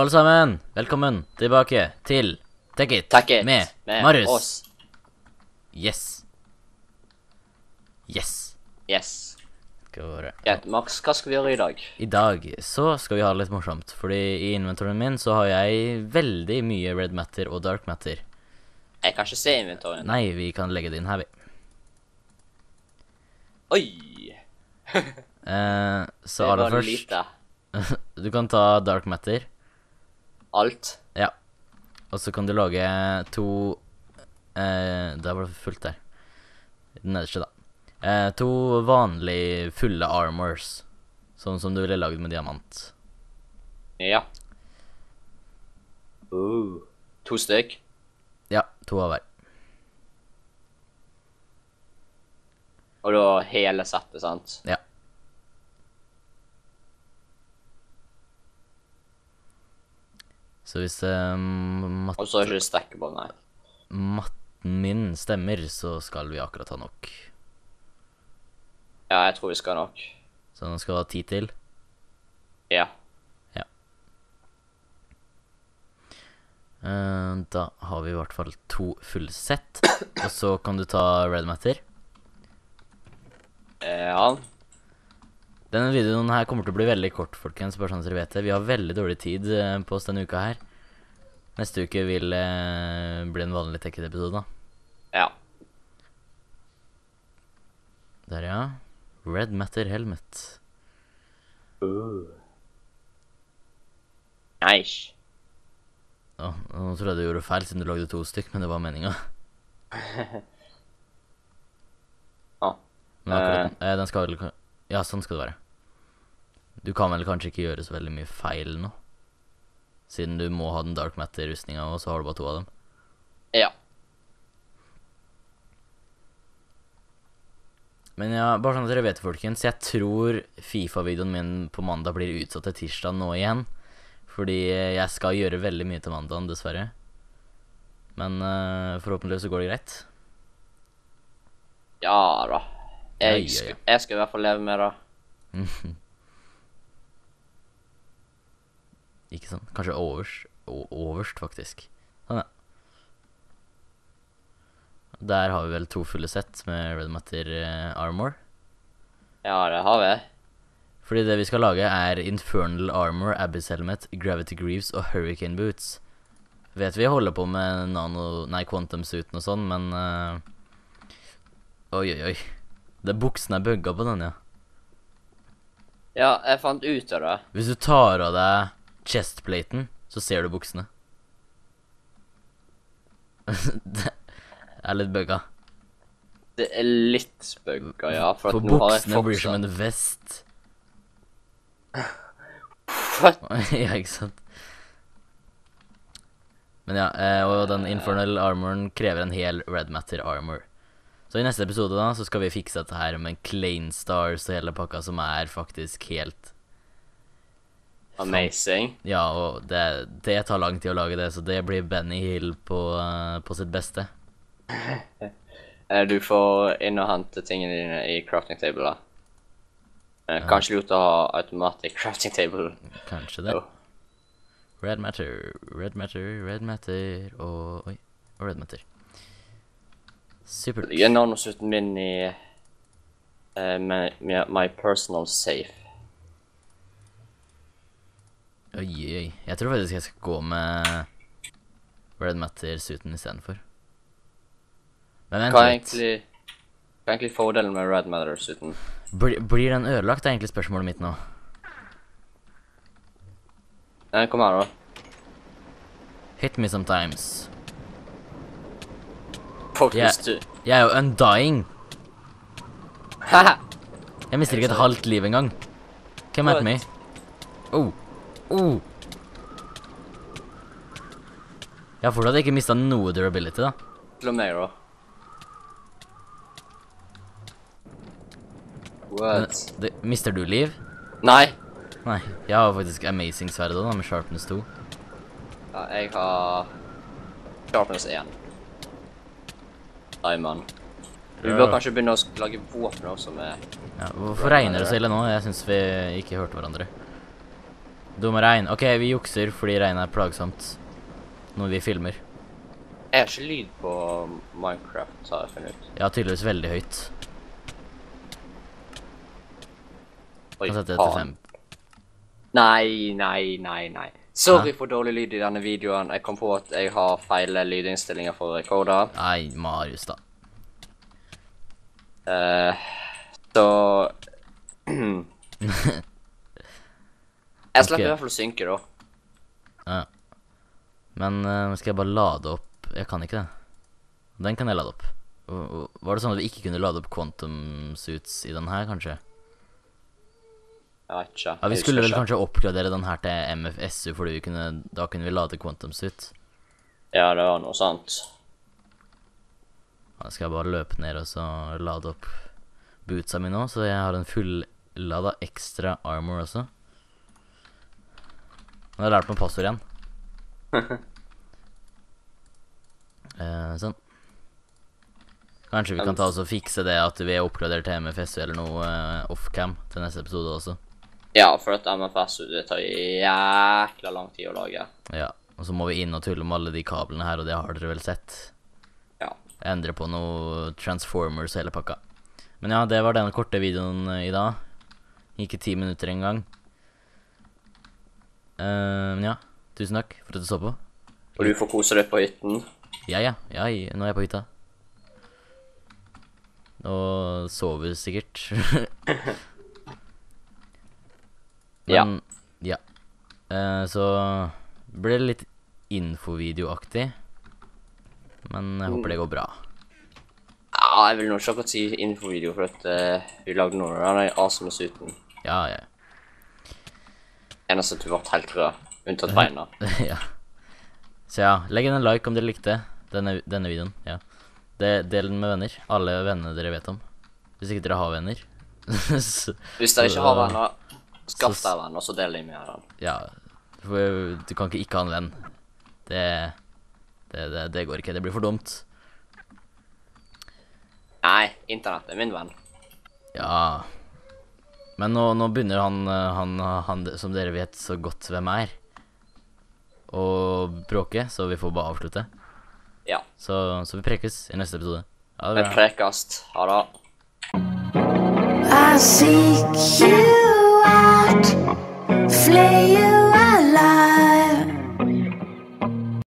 Hallo alle sammen, velkommen tilbake til Tekkit med Marius. Oss. Yes. Greit, Max, hva skal vi gjøre i dag? I dag så skal vi ha det litt morsomt, fordi i inventoren min så har jeg veldig mye red matter og dark matter. Jeg kan ikke se inventorien. Nei, vi kan legge det inn her, vi. Oi! Så aller først, lite. du kan ta dark matter. Alt. Ja. Og så kan du lage der var det fullt der. Den nederste da. To vanlige fulle armors. Sånn som du ville laget med diamant. Ja. 2 stykk. Ja, 2 av hver. Og da hele settet, sant? Ja. Så hvis Og så er det ikke stackable, nei. matten min stemmer, så skal vi akkurat ha nok. Ja, jeg tror vi skal nok. Så nå skal vi ha 10 til. Ja. Ja. Da har vi i hvert fall 2 fulle sett. Og så kan du ta red matter. Ja. Denne videoen her kommer til å bli veldig kort, folkens, bare sånn at dere vet det. Vi har veldig dårlig tid på oss denne uka her. Neste uke vil bli en vanlig Tekkit-episode da. Ja. Der, ja. Red matter helmet. Nice. Nå tror jeg du gjorde feil siden du lagde 2 stykk, men det var meningen. Men akkurat, den skal vel... Ja, sånn skal det være. Du kan vel kanskje ikke gjøre så veldig mye feil nå, siden du må ha den dark matter-rustninga, og så har du bare 2 av dem. Ja. Men ja, bare sånn at dere vet, folkens, jeg tror FIFA-videoen min på mandag blir utsatt til tirsdag nå igjen, fordi jeg skal gjøre veldig mye til mandagen, dessverre. Men forhåpentligvis så går det greit. Ja da. Jeg skal i hvert fall leve med det. Ikke sant? Kanskje overst faktisk. Sånn, ja. Der har vi vel 2 fulle sett med red matter armor. Ja, det har vi. Fordi det vi skal lage er Infernal Armor, Abyss Helmet, Gravity Greaves og Hurricane Boots. Vet vi holder på med Quantum Suiten og sånn, men oi. Buksene er bugga på den, ja. Ja, jeg fant ut av det. Hvis du tar av deg chestplaten, så ser du buksene. Det er litt bugga. Det er litt bugga, ja. For buksene blir som en vest. What? Ja, ikke sant? Men ja, og den Infernal Armoren krever en hel red matter armor. Så i neste episode da, så skal vi fikse dette her med Clane Stars og hele pakka, som er faktisk helt... Amazing. Ja, og det tar lang tid å lage det, så det blir Benny Hill på sitt beste. Du får inn og hente tingene dine i crafting table da. Kanskje lurt å ha automatic crafting table. Kanskje det. Red matter, og red matter. Supert. Jeg er navnesuten min i my personal safe. Oi. Jeg tror faktisk jeg skal gå med red matter-suiten i stedet for. Men vent litt. Hva er egentlig fordelen med red matter-suiten? Blir den ødelagt, er egentlig spørsmålet mitt nå. Nei, kom her da. Hit me sometimes. Jeg er jo undying. Haha. Jeg mister ikke et halvt liv engang. Come at me. Jeg har fortsatt ikke mistet noe durability da. Til og meg da. What? Mister du liv? Nei. Nei, jeg har faktisk amazing sverd da, med sharpness 2. Ja, jeg har sharpness 1. Nei, mann. Vi bør kanskje begynne å lage våpen også med... Ja, hvorfor regner det så ille nå? Jeg synes vi ikke hørte hverandre. Dum regn. Ok, vi jukser fordi regn er plagsomt når vi filmer. Jeg har ikke lyd på Minecraft, har jeg funnet ut. Ja, tydeligvis veldig høyt. Oi, Kan sette det til 5. Nei. Sorry for dårlig lyd i denne videoen. Jeg kom på at jeg har feil lydinnstillinger for rekorder. Nei, Marius da. Så... Jeg slipper i hvert fall å synke, da. Ja. Men skal jeg bare lade opp? Jeg kan ikke det. Den kan jeg lade opp. Var det sånn at vi ikke kunne lade opp quantum suits i den her, kanskje? Jeg vet ikke. Ja, vi skulle vel kanskje oppgradere den her til MFSU, fordi da kunne vi lade quantum suit. Ja, det var noe sant. Da skal jeg bare løpe ned og så lade opp bootsa mi nå, så jeg har en full-lada ekstra armor også. Nå har jeg lært meg passord igjen. Sånn. Kanskje vi kan ta oss og fikse det at vi er oppgradert til MFSU eller noe off-cam til neste episode også. Ja, for at MFSU det tar jækla lang tid å lage. Ja, og så må vi inn og tulle med alle de kablene her, og det har dere vel sett. Ja. Endre på noe Transformers hele pakka. Men ja, det var den korte videoen i dag. Ikke 10 minutter engang. Ja, tusen takk for at du så på. Og du får kose deg på hytten. Ja, nå er jeg på hytta. Og sover sikkert. Men, ja. Så ble det litt infovideoaktig. Men jeg håper det går bra. Ja, jeg vil nå ikke akkurat si infovideo, for at vi lagde noe av den awesome suiten. Ja. Eneste at du ble helt rød, unntatt beina. Ja. Så ja, legg inn en like om dere likte denne videoen, ja. Del den med venner, alle vennene dere vet om. Hvis ikke dere har venner. Hvis dere ikke har venner, skaff deg venner, og så del dem med den. Ja, for du kan ikke ha en venn. Det går ikke, det blir for dumt. Nei, internett er min venn. Ja. Men nå begynner han som dere vet så godt hvem er, og bråke, så vi får bare avslutte. Ja. Så vi prekes i neste episode. Ha det Vi bra. prekast. Ha det. I seek you out, flay you